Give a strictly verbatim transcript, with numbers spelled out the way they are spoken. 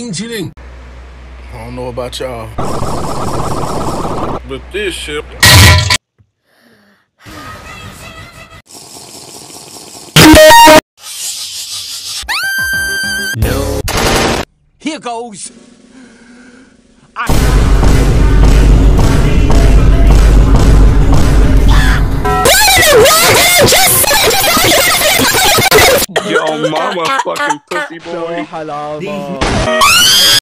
chilling, chilling. I don't know about y'all, but this shit. No. Here goes. I Yo, mama, fucking pussy boy. So halama.